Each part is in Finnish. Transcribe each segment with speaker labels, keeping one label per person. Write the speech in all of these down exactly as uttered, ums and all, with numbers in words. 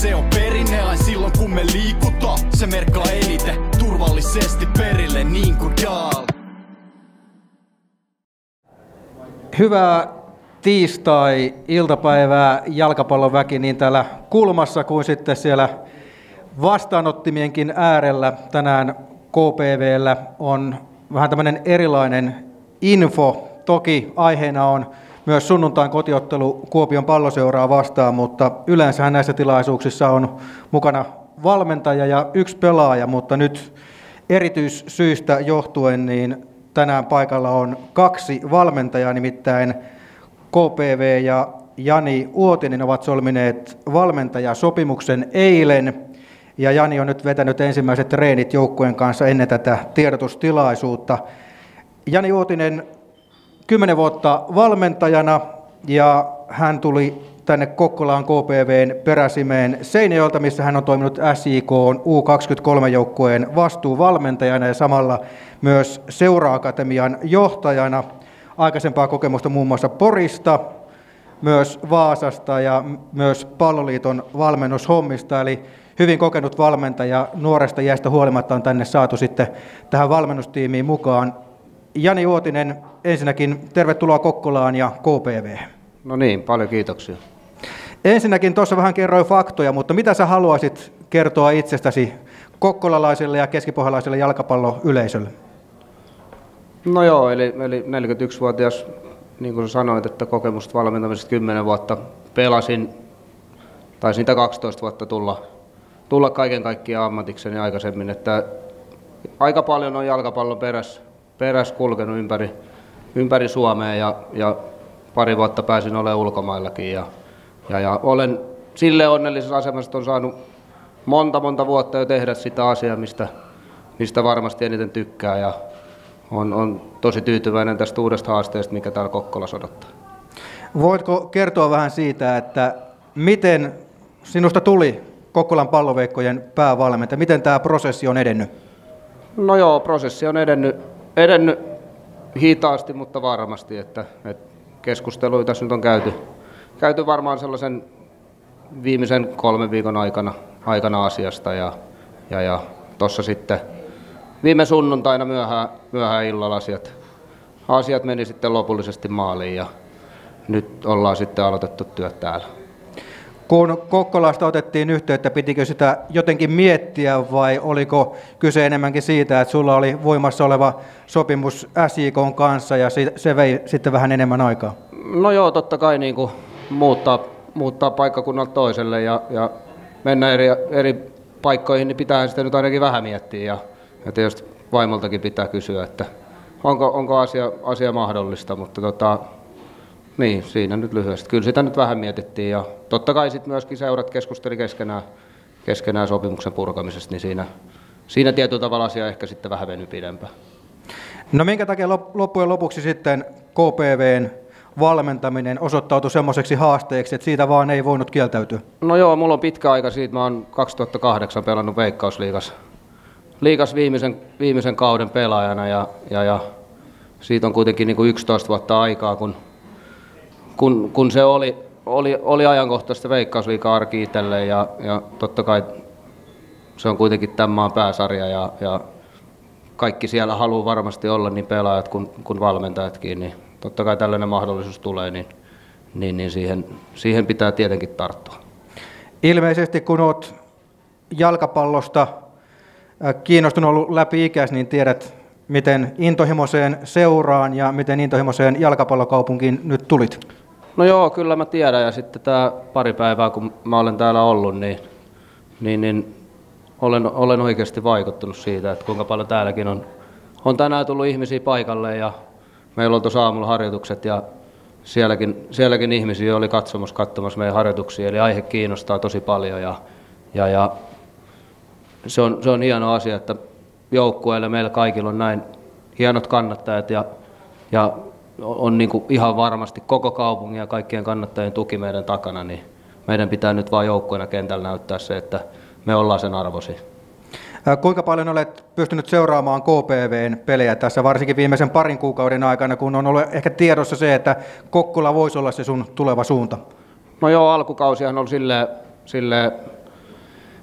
Speaker 1: Se on perinneläin silloin kun me liikutaan. Se merkkaa eniten turvallisesti perille niin kuin Daal.
Speaker 2: Hyvää tiistai-iltapäivää jalkapallon väki niin täällä kulmassa kuin sitten siellä vastaanottimienkin äärellä. Tänään K P V:llä on vähän tämmöinen erilainen info. Toki aiheena on myös sunnuntain kotiottelu Kuopion Palloseuraa vastaan, mutta yleensähän näissä tilaisuuksissa on mukana valmentaja ja yksi pelaaja, mutta nyt erityissyistä johtuen niin tänään paikalla on kaksi valmentajaa, nimittäin K P V ja Jani Uotinen ovat solmineet valmentajasopimuksen eilen, ja Jani on nyt vetänyt ensimmäiset treenit joukkueen kanssa ennen tätä tiedotustilaisuutta. Jani Uotinen kymmenen vuotta valmentajana, ja hän tuli tänne Kokkolaan K P V:n peräsimeen Seinäjoelta, missä hän on toiminut S J K:n U kaksikymmentäkolme-joukkueen vastuuvalmentajana ja samalla myös Seura-akatemian johtajana. Aikaisempaa kokemusta muun muassa Porista, myös Vaasasta ja myös Palloliiton valmennushommista, eli hyvin kokenut valmentaja nuoresta iästä huolimatta on tänne saatu sitten tähän valmennustiimiin mukaan. Jani Uotinen, ensinnäkin tervetuloa Kokkolaan ja K P V.
Speaker 3: No niin, paljon kiitoksia.
Speaker 2: Ensinnäkin tuossa vähän kerroin faktoja, mutta mitä sä haluaisit kertoa itsestäsi kokkolalaiselle ja keskipohjalaiselle jalkapalloyleisölle?
Speaker 3: No joo, eli, eli neljäkymmentäyksivuotias, niin kuin sä sanoit, että kokemusta valmentamisesta kymmenen vuotta pelasin, tai siitä kaksitoista vuotta tulla, tulla kaiken kaikkiaan ammatikseni aikaisemmin, että aika paljon on jalkapallon perässä peräs kulkenut ympäri, ympäri Suomea ja, ja pari vuotta pääsin olemaan ulkomaillakin ja, ja, ja olen sille onnellisessa asemassa, että on saanut monta monta vuotta jo tehdä sitä asiaa, mistä, mistä varmasti eniten tykkää ja on, on tosi tyytyväinen tästä uudesta haasteesta, mikä täällä Kokkolassa odottaa.
Speaker 2: Voitko kertoa vähän siitä, että miten sinusta tuli Kokkolan Palloveikkojen päävalmentaja, miten tämä prosessi on edennyt?
Speaker 3: No joo, prosessi on edennyt, edennyt hitaasti, mutta varmasti, että, että keskusteluita tässä nyt on käyty, käyty varmaan sellaisen viimeisen kolmen viikon aikana, aikana asiasta ja, ja, ja tuossa sitten viime sunnuntaina myöhään, myöhään illalla asiat, asiat meni sitten lopullisesti maaliin ja nyt ollaan sitten aloitettu työt täällä.
Speaker 2: Kun Kokkolasta otettiin yhteyttä, pitikö sitä jotenkin miettiä vai oliko kyse enemmänkin siitä, että sulla oli voimassa oleva sopimus S J K:n kanssa ja se vei sitten vähän enemmän aikaa?
Speaker 3: No joo, totta kai niin kuin muuttaa, muuttaa paikkakunnalta toiselle ja, ja mennä eri, eri paikkoihin, niin pitää sitä nyt ainakin vähän miettiä ja, ja tietysti vaimoltakin pitää kysyä, että onko, onko asia, asia mahdollista, mutta tota, niin, siinä nyt lyhyesti. Kyllä sitä nyt vähän mietittiin ja totta kai sitten myöskin seurat keskusteli keskenään, keskenään sopimuksen purkamisesta, niin siinä, siinä tietyllä tavalla asia ehkä sitten vähän veny pidempään.
Speaker 2: No minkä takia loppujen lopuksi sitten K P V:n valmentaminen osoittautui semmoiseksi haasteeksi, että siitä vaan ei voinut kieltäytyä?
Speaker 3: No joo, mulla on pitkä aika siitä. Mä oon kaksituhattakahdeksan pelannut Veikkausliigas liigas viimeisen, viimeisen kauden pelaajana ja, ja, ja siitä on kuitenkin niin kuin yksitoista vuotta aikaa, kun Kun, kun se oli, oli, oli ajankohtaista Veikkausliiga-arki itselleen ja, ja totta kai se on kuitenkin tämän maan pääsarja ja, ja kaikki siellä haluaa varmasti olla, niin pelaajat kuin, kuin valmentajatkin, niin totta kai tällainen mahdollisuus tulee, niin, niin, niin siihen, siihen pitää tietenkin tarttua.
Speaker 2: Ilmeisesti kun olet jalkapallosta kiinnostunut ollut läpi ikäis, niin tiedät, miten intohimoiseen seuraan ja miten intohimoiseen jalkapallokaupunkiin nyt tulit?
Speaker 3: No joo, kyllä mä tiedän ja sitten tämä pari päivää kun mä olen täällä ollut, niin, niin, niin olen, olen oikeasti vaikuttunut siitä, että kuinka paljon täälläkin on, on tänään tullut ihmisiä paikalle ja meillä on tuossa aamulla harjoitukset ja sielläkin, sielläkin ihmisiä oli katsomassa, katsomassa meidän harjoituksia, eli aihe kiinnostaa tosi paljon ja, ja, ja se, on, se on hieno asia, että joukkueille meillä kaikilla on näin hienot kannattajat ja, ja on niin kuin ihan varmasti koko kaupungin ja kaikkien kannattajien tuki meidän takana, niin meidän pitää nyt vaan joukkueena kentällä näyttää se, että me ollaan sen arvoisia.
Speaker 2: Kuinka paljon olet pystynyt seuraamaan K P V:n pelejä tässä, varsinkin viimeisen parin kuukauden aikana, kun on ollut ehkä tiedossa se, että Kokkola voisi olla se sun tuleva suunta?
Speaker 3: No joo, alkukausihan on silleen, silleen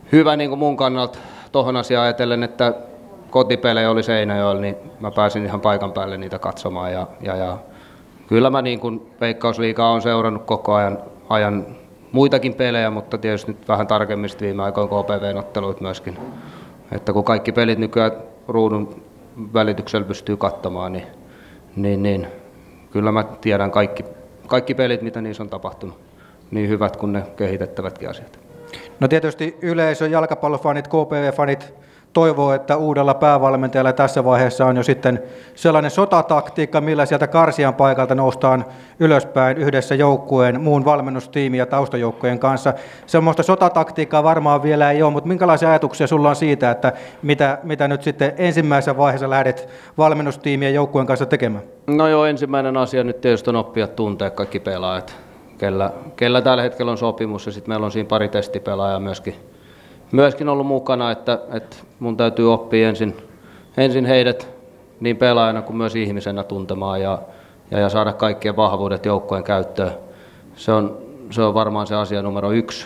Speaker 3: hyvä niin kuin mun kannalta tuohon asiaan ajatellen, että kotipelejä oli Seinäjoella, niin mä pääsin ihan paikan päälle niitä katsomaan. Ja, ja, ja kyllä mä niin kuin Veikkausliigaa on seurannut koko ajan, ajan muitakin pelejä, mutta tietysti nyt vähän tarkemmin viime aikoina K P V-otteluita myöskin. Että kun kaikki pelit nykyään ruudun välityksellä pystyy katsomaan, niin, niin, niin kyllä mä tiedän kaikki, kaikki pelit, mitä niissä on tapahtunut. Niin hyvät kuin ne kehitettävätkin asiat.
Speaker 2: No tietysti yleisö, jalkapallofanit, K P V-fanit toivoo, että uudella päävalmentajalla tässä vaiheessa on jo sitten sellainen sotataktiikka, millä sieltä karsian paikalta noustaan ylöspäin yhdessä joukkueen, muun valmennustiimin ja taustajoukkojen kanssa. Semmoista sotataktiikkaa varmaan vielä ei ole, mutta minkälaisia ajatuksia sulla on siitä, että mitä, mitä nyt sitten ensimmäisessä vaiheessa lähdet valmennustiimien ja joukkueen kanssa tekemään?
Speaker 3: No joo, ensimmäinen asia nyt tietysti on oppia tuntea kaikki pelaajat, kellä, kellä tällä hetkellä on sopimus, ja sitten meillä on siinä pari testipelaajaa myöskin. Myöskin ollut mukana, että, että mun täytyy oppia ensin, ensin heidät niin pelaajana kuin myös ihmisenä tuntemaan ja, ja, ja saada kaikkien vahvuudet joukkojen käyttöön. Se on, se on varmaan se asia numero yksi.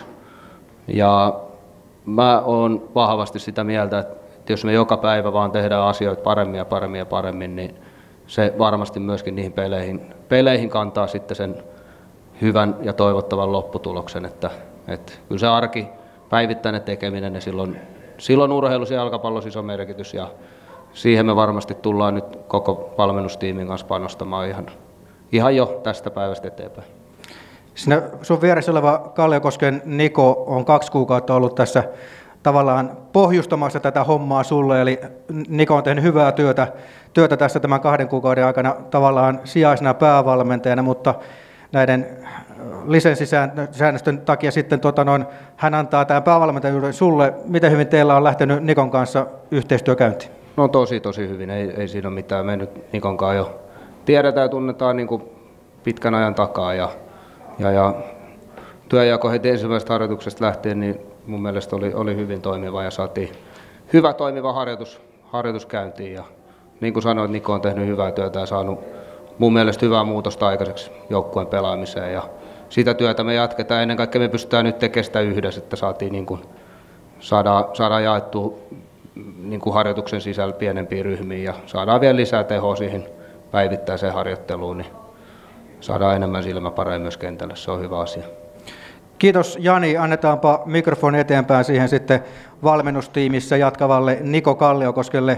Speaker 3: Ja mä oon vahvasti sitä mieltä, että jos me joka päivä vaan tehdään asioita paremmin ja paremmin ja paremmin, niin se varmasti myöskin niihin peleihin, peleihin kantaa sitten sen hyvän ja toivottavan lopputuloksen. Että, että kyllä se arki, päivittäinen tekeminen, ja silloin, silloin urheilussa ja jalkapallossa iso merkitys, ja siihen me varmasti tullaan nyt koko valmennustiimin kanssa panostamaan ihan, ihan jo tästä päivästä eteenpäin.
Speaker 2: Siinä sun vieressä oleva Kalliokosken Niko on kaksi kuukautta ollut tässä tavallaan pohjustamassa tätä hommaa sulle, eli Niko on tehnyt hyvää työtä, työtä tässä tämän kahden kuukauden aikana tavallaan sijaisena päävalmentajana, mutta näiden lisenssisäännösten takia sitten tota noin, hän antaa tämän päävalmentajuuden sulle. Miten hyvin teillä on lähtenyt Nikon kanssa yhteistyö käyntiin?
Speaker 3: No tosi tosi hyvin, ei, ei siinä ole mitään. Me nyt Nikon kanssa jo tiedetään ja tunnetaan niin kuin pitkän ajan takaa, ja, ja, ja työjako heti ensimmäisestä harjoituksesta lähtien niin mun mielestä oli, oli hyvin toimiva ja saatiin hyvä toimiva harjoitus, harjoitus käyntiin, ja niin kuin sanoin, Niko on tehnyt hyvää työtä ja saanut mun mielestä hyvää muutosta aikaiseksi joukkueen pelaamiseen, ja sitä työtä me jatketaan. Ennen kaikkea me pystytään nyt tekemään sitä yhdessä, että saatiin niin kuin, saadaan, saadaan jaettua niin kuin harjoituksen sisällä pienempiin ryhmiin ja saadaan vielä lisää tehoa siihen päivittäiseen harjoitteluun, niin saadaan enemmän silmäpareja myös kentällä. Se on hyvä asia.
Speaker 2: Kiitos Jani. Annetaanpa mikrofoni eteenpäin siihen sitten valmennustiimissä jatkavalle Niko Kalliokoskelle.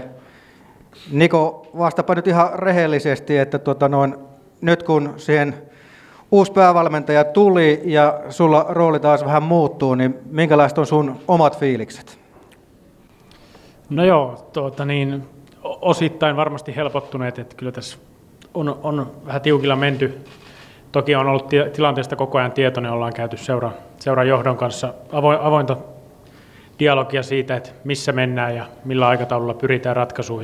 Speaker 2: Niko, vastapa nyt ihan rehellisesti, että tuota noin, nyt kun siihen uusi päävalmentaja tuli ja sulla rooli taas vähän muuttuu, niin minkälaiset on sun omat fiilikset?
Speaker 4: No joo, tuota niin, osittain varmasti helpottuneet, että kyllä tässä on, on vähän tiukilla menty. Toki on ollut tilanteesta koko ajan tietoinen, ollaan käyty seura, seuran johdon kanssa avointa dialogia siitä, että missä mennään ja millä aikataululla pyritään ratkaisuun.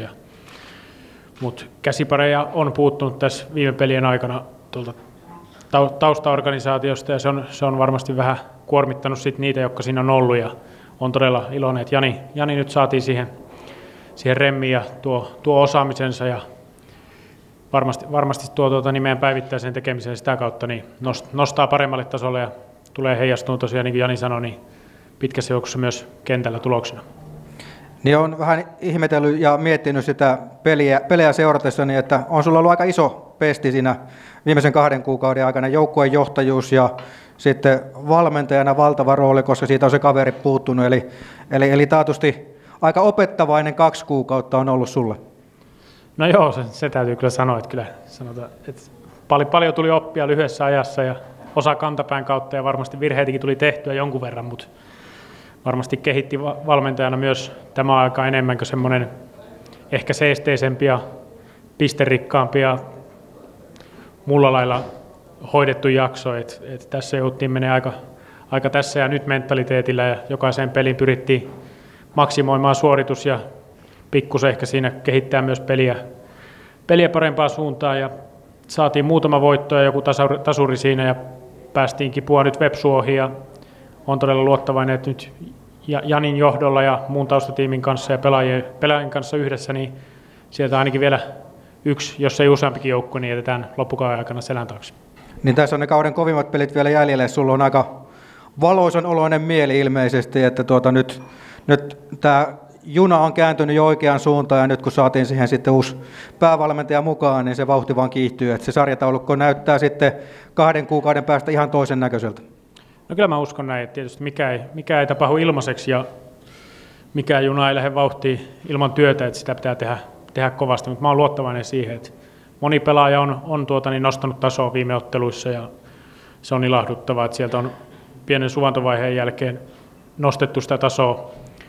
Speaker 4: Mutta käsipareja on puuttunut tässä viime pelien aikana tuolta taustaorganisaatiosta, ja se on, se on varmasti vähän kuormittanut sit niitä, jotka siinä on ollut, ja on todella iloinen, että Jani, Jani nyt saatiin siihen, siihen remmiin ja tuo, tuo osaamisensa, ja varmasti, varmasti tuo tuota nimeen päivittäiseen tekemiseen sitä kautta niin nostaa paremmalle tasolle ja tulee heijastua tosiaan, niin kuin Jani sanoi, niin pitkässä joukossa myös kentällä tuloksena.
Speaker 2: Niin on vähän ihmetellyt ja miettinyt sitä peliä, pelejä seuratessani, että on sulla ollut aika iso pesti siinä viimeisen kahden kuukauden aikana, joukkueen johtajuus ja sitten valmentajana valtava rooli, koska siitä on se kaveri puuttunut. Eli, eli, eli taatusti aika opettavainen kaksi kuukautta on ollut sulle.
Speaker 4: No joo, se, se täytyy kyllä sanoa, että kyllä sanotaan, että paljon, paljon tuli oppia lyhyessä ajassa ja osa kantapään kautta ja varmasti virheitäkin tuli tehtyä jonkun verran, mutta varmasti kehitti valmentajana myös tämä aika enemmän kuin semmoinen ehkä seesteisempi ja pisterikkaampia ja mulla lailla hoidettu jakso. Et, et tässä jouttiin menee aika, aika tässä ja nyt mentaliteetillä ja jokaiseen peliin pyrittiin maksimoimaan suoritus ja pikkusen ehkä siinä kehittää myös peliä, peliä parempaan suuntaan ja saatiin muutama voitto ja joku tasuri, tasuri siinä ja päästiin kipua nyt Vepsu-ohi ja on todella luottavainen, että nyt Janin johdolla ja muun taustatiimin kanssa ja pelaajien, pelaajien kanssa yhdessä, niin sieltä ainakin vielä yksi, jos ei useampikin joukko, niin jätetään loppukauden aikana selän taakse.
Speaker 2: Niin tässä on ne kauden kovimmat pelit vielä jäljellä, sulla on aika, valoisan oloinen mieli ilmeisesti, että tuota nyt, nyt tämä juna on kääntynyt jo oikeaan suuntaan ja nyt kun saatiin siihen sitten uusi päävalmentaja mukaan, niin se vauhti vaan kiihtyy, että se sarjataulukko näyttää sitten kahden kuukauden päästä ihan toisen näköiseltä.
Speaker 4: No kyllä mä uskon näin, että tietysti mikä ei, mikä ei tapahdu ilmaiseksi ja mikä juna ei lähde vauhtiin ilman työtä, että sitä pitää tehdä, tehdä kovasti, mutta mä oon luottavainen siihen, että moni pelaaja on, on tuota, niin nostanut tasoa viime otteluissa ja se on ilahduttavaa, että sieltä on pienen suvantovaiheen jälkeen nostettu sitä tasoa.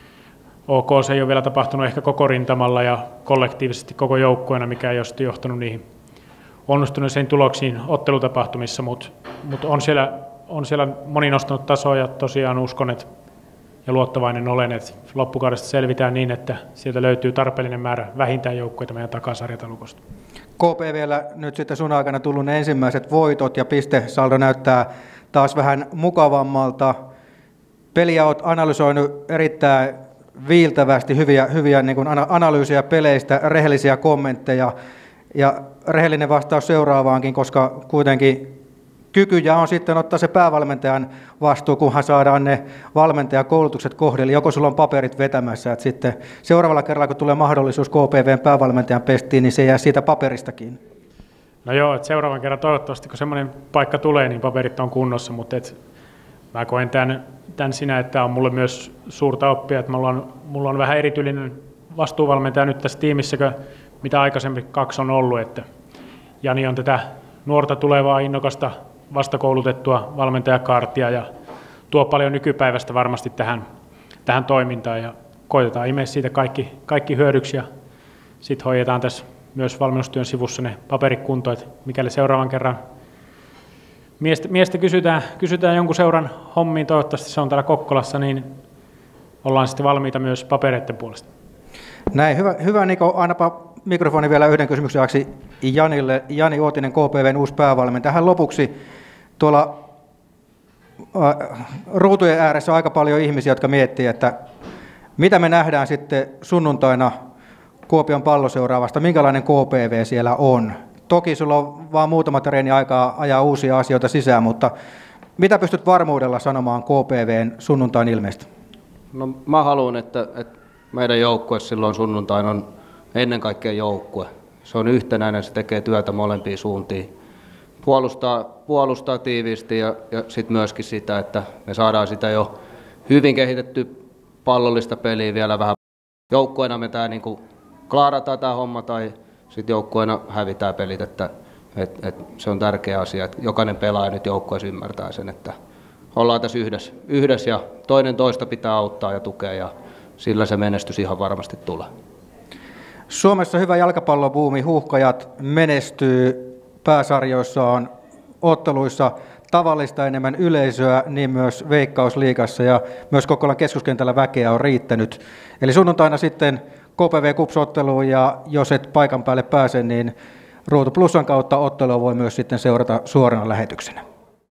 Speaker 4: OK, se ei ole vielä tapahtunut ehkä koko rintamalla ja kollektiivisesti koko joukkueena, mikä ei ole sitten johtanut niihin onnistuneisiin tuloksiin ottelutapahtumissa, mutta, mutta on, siellä, on siellä moni nostanut tasoa ja tosiaan uskon, että ja luottavainen olen, että loppukaudesta selvitään niin, että sieltä löytyy tarpeellinen määrä vähintään joukkueita meidän takasarjatalukosta.
Speaker 2: K P V:llä nyt sitten sun aikana tullut ne ensimmäiset voitot ja pistesaldo näyttää taas vähän mukavammalta. Peliä olet analysoinut erittäin viiltävästi, hyviä, hyviä niin kuin analyysiä peleistä, rehellisiä kommentteja ja rehellinen vastaus seuraavaankin, koska kuitenkin kykyjä on sitten ottaa se päävalmentajan vastuu, kunhan saadaan ne valmentajakoulutukset kohdille. Joko sulla on paperit vetämässä, että sitten seuraavalla kerralla, kun tulee mahdollisuus K P V:n päävalmentajan pestiin, niin se jää siitä paperistakin.
Speaker 4: No joo, että seuraavan kerran toivottavasti, kun semmoinen paikka tulee, niin paperit on kunnossa, mutta et mä koen tämän, tämän sinä, että tämä on mulle myös suurta oppia, että mulla on, mulla on vähän erityinen vastuuvalmentaja nyt tässä tiimissä, mitä aikaisemmin kaksi on ollut, että Jani on tätä nuorta tulevaa innokasta vastakoulutettua valmentajakaartia ja tuo paljon nykypäivästä varmasti tähän, tähän toimintaan ja koitetaan imeä siitä kaikki, kaikki hyödyksi ja sitten hoidetaan tässä myös valmennustyön sivussa ne paperikuntoa, että mikäli seuraavan kerran miestä, miestä kysytään, kysytään jonkun seuran hommiin, toivottavasti se on täällä Kokkolassa, niin ollaan sitten valmiita myös papereiden puolesta.
Speaker 2: Näin, hyvä, hyvä Niko, annapa mikrofoni vielä yhden kysymyksen ajaksi Janille. Jani Uotinen, K P V:n uusi päävalmentaja. Tähän lopuksi tuolla äh, ruutujen ääressä on aika paljon ihmisiä, jotka miettii, että mitä me nähdään sitten sunnuntaina Kuopion Palloseuraavasta, minkälainen K P V siellä on. Toki sulla on vain muutama treeni aikaa ajaa uusia asioita sisään, mutta mitä pystyt varmuudella sanomaan K P V:n sunnuntain ilmeistä?
Speaker 3: No mä haluan, että, että meidän joukkue silloin sunnuntain on ennen kaikkea joukkue. Se on yhtenäinen, se tekee työtä molempiin suuntiin. Puolustaa, puolustaa tiiviisti ja, ja sitten myöskin sitä, että me saadaan sitä jo hyvin kehitetty pallollista peliä vielä vähän. Joukkueena me tää niinku klaarataan tämä homma tai sitten joukkueena hävitään pelit, että et, et se on tärkeä asia, että jokainen pelaaja nyt joukkueessa ymmärtää sen, että ollaan tässä yhdessä, yhdessä ja toinen toista pitää auttaa ja tukea ja sillä se menestys ihan varmasti tulee.
Speaker 2: Suomessa hyvä jalkapallobuumi, Huuhkajat menestyy pääsarjoissaan, otteluissa tavallista enemmän yleisöä, niin myös Veikkausliigassa ja myös Kokkolan keskuskentällä väkeä on riittänyt. Eli sunnuntaina sitten K P V-kupsotteluun ja jos et paikan päälle pääse, niin Ruutu Plusan kautta ottelua voi myös sitten seurata suorana lähetyksenä.